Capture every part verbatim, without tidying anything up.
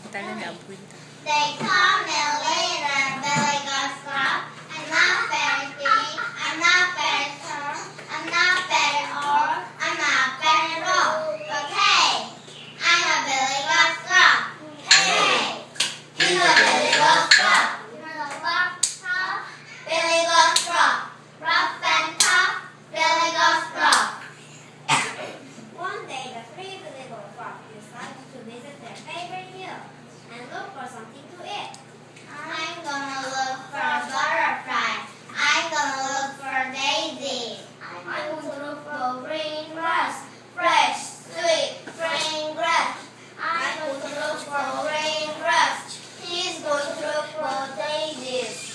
Tagal na abuita. They call me later, Billy Goats Gruff. I'm not very big, I'm not very tall, I'm not very old, I'm not very low. But hey, I'm a Billy Goats Gruff. Hey, he's a Billy Goats Gruff. You wanna walk tall? Billy Goats Gruff. Rough and tough, Billy Goats Gruff. One day, the three Billy Goats Gruff decided to visit their favorite hill and look for something to eat. I'm gonna look for a butterfly. I'm gonna look for daisies. I'm going to look for green grass, fresh, sweet green grass. I'm going to look for green grass. He's going to look for daisies.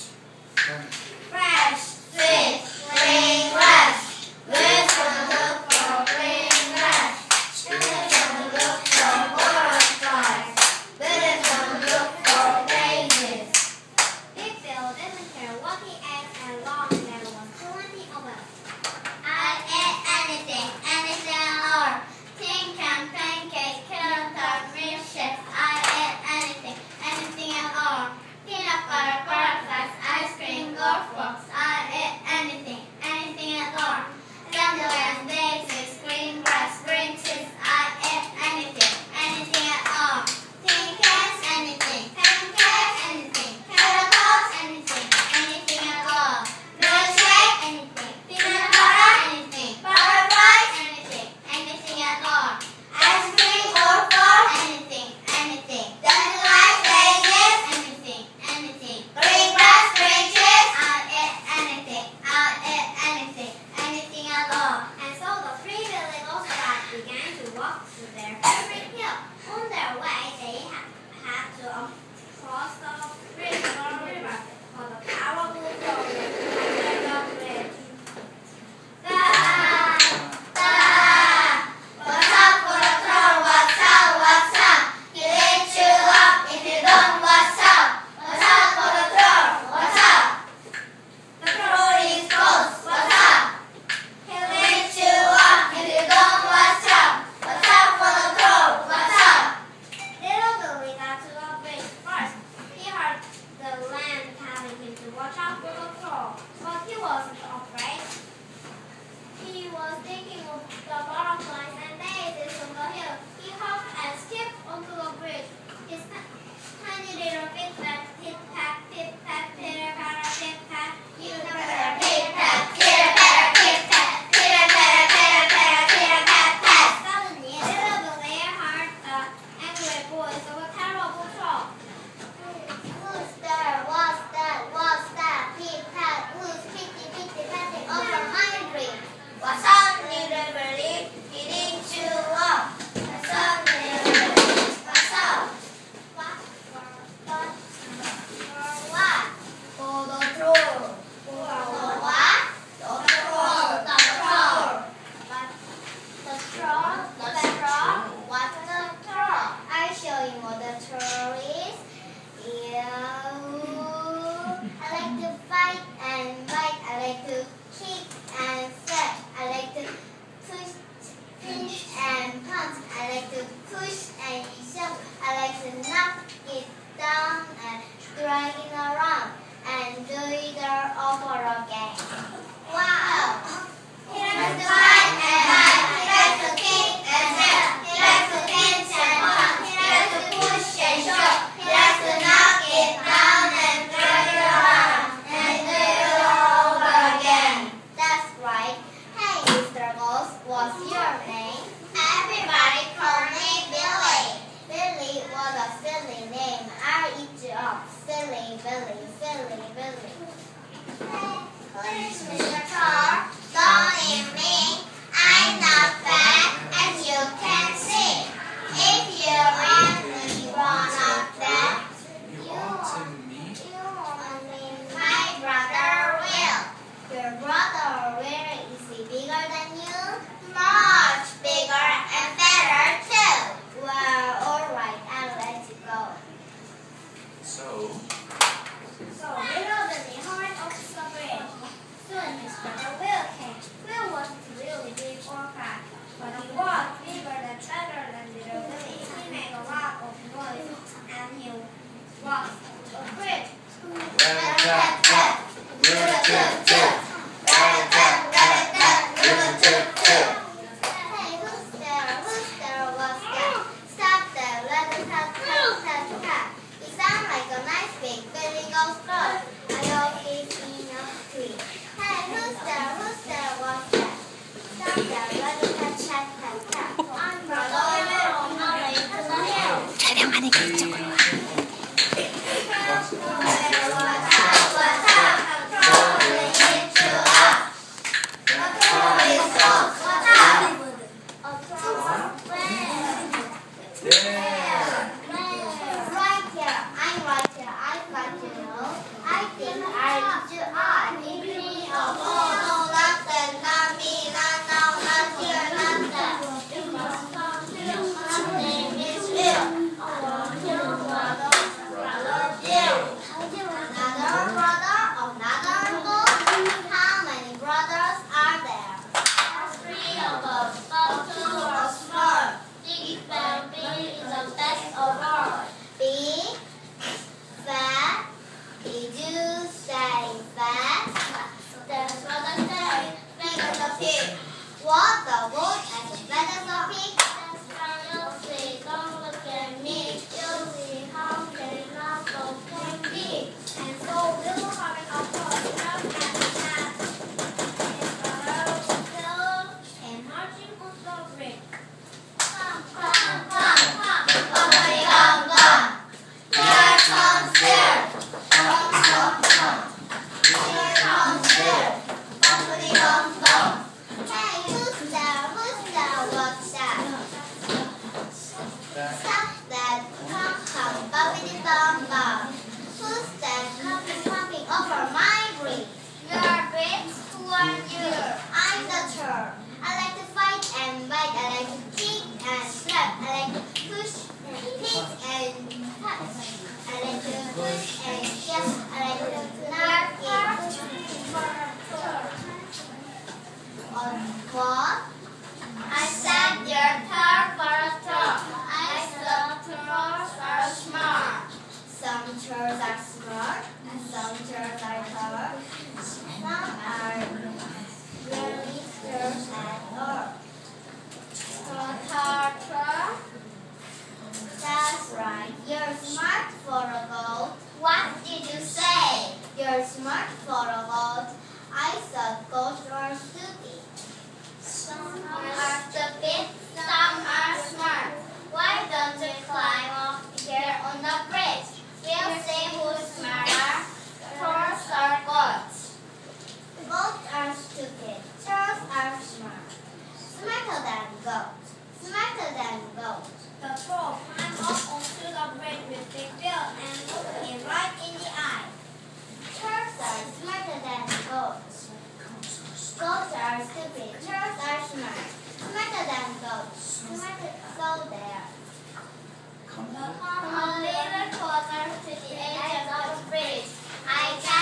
Fresh, sweet green grass. We're gonna look for green grass. We're gonna look for butterflies. We're gonna look for daisies. Big Bill didn't care what he ate as long as there was plenty of it. I ate anything, anything at all. Tin can, pancake, carrot tart, milkshake. I ate anything, anything at all. Peanut butter, butterflies, ice cream, golf balls. I ate anything, anything at all. Dandelions, daisies, green grass, green cheese. I ate anything, anything at all. Tin cans, anything, pancakes, anything, carrot tarts, anything, anything at all. Milkshake, anything, peanut butter, anything, butterflies, anything, anything at all. Ice cream, golf ball, anything, anything. Dandelions, daisies, anything, anything. Green grass, green cheese. I ate anything, I ate anything, anything at all. And so the three Billy Goats Gruff began to walk to their favorite hill. On their way, they ha- had to um, cross the river, river called the Powerful Road. Bridge. Ah, ah, what's up for the tour? What's up? What's up? He lit you up if you don't. What's up? What's up for the tour? What's up? The tour is closed. What's up? He lit you up if you don't. What's up? What's up for the tour? What's up? Little Billy got to the bridge first. He heard the land telling him to watch out for the troll, but he wasn't afraid. He was thinking of the butterflies and daisies on the hill. He hopped and skipped onto the bridge. His ti- tiny little feet went pit-pat, pit-pat, pitter-patter, pit-pat. You Pitter, pit-pat, pitter-patter, pit-pat, pitter-patter, pitter-patter, pitter-pat-pat. Suddenly, little Billy heard the angry voice of a terrible troll. Who's there? What's that? What's that? Pit-pat, who's pitty-pitty-patty over my dream? What's up, little Billy? He lit you up. What's up, little Billy? What's up? What? What? For what? For the troll. For the what? The troll. The troll. What? The troll? The troll? What's the troll? I'll show you what the troll is. Yeah. I like to fight and bite. I like to kick and slap. I like to push, pinch and punch. I like to push and shove. I like to knock it down and drag it around and do it all over again. Wow! He likes to fight and bite. He likes to kick and slap. He likes to pinch and punch. He likes to push and shove. He likes to knock it down and drag it around and do it all over again. That's right. Hey, Mister Ghost, what's your name? Everybody call me Billy. Billy was a silly name. I'll eat you up. Silly Billy, silly Billy. Hey, please, Mister Car, don't eat me. I'm not fat, as you can see. If you only wanna that, You you want to want me? you only my brother Will. Your brother Will, is he bigger than you? Much bigger and better too. Well, alright, I'll let you go. So, So little Billy hurried up to the bridge. Soon his brother Will came. Will wasn't really big or fat, but he was bigger and better than little Billy. He made a lot of noise. tat, tat. Rat-a-tat-tat. Rat-a-tat, rat-a-tat, rat-a-tat-tat. Hey, who's there? Who's there? What's that? Stop there. Rat-a-tat-tat-tat-tat. You sound like a nice big Billy Goats Gruff. I hope he's in a tree. Hey, who's there? Who's there? What's that? Stop there. Rat-a-tat-tat-tat-tat. I'm brother. I'm away to the hill. 촬영하는 게 이쪽으로 와. What the wood and the feathers of pig? Don't look at me. You'll see how they not so can be. And so little Hobbit of course looked at the cat. His brother was still and marching on the bridge. Come, come, come, come, Bumpity gum gum. Here comes there. Come, come, come. Here comes there. Bumpity gum gum. Hey, who's there? Who's there? What's that? Stop that. Come, come. Bumpity gum gum. Who's that coming, coming over my bridge? You're big. Who are you? I'm the turtle. I like to fight and bite. I like to kick and slap. I like to push, hit and touch. I like to push and shove. I like to knock it. On what? I said your turn for a turn. I said turtles are smart. Some turtles are smart and some turtles are clever. Some are really turtles at all. Turtle. That's right. You're smart for a goat. What did you say? You're smart for a goat. I thought goats were stupid. Some are stupid, some are smart. Why don't you climb up here on the bridge? We'll see who's smarter, turtles or goats. Goats are stupid. Turtles are smart. Smarter than goats. Smarter than goats. The troll climbed up onto the bridge with Big Bill and looked him right in the eye. Turtles are smarter than goats. Goats are stupid. Turtles are smart. Smarter than goats. Smarter. So there. Come a little closer to the edge of the bridge. I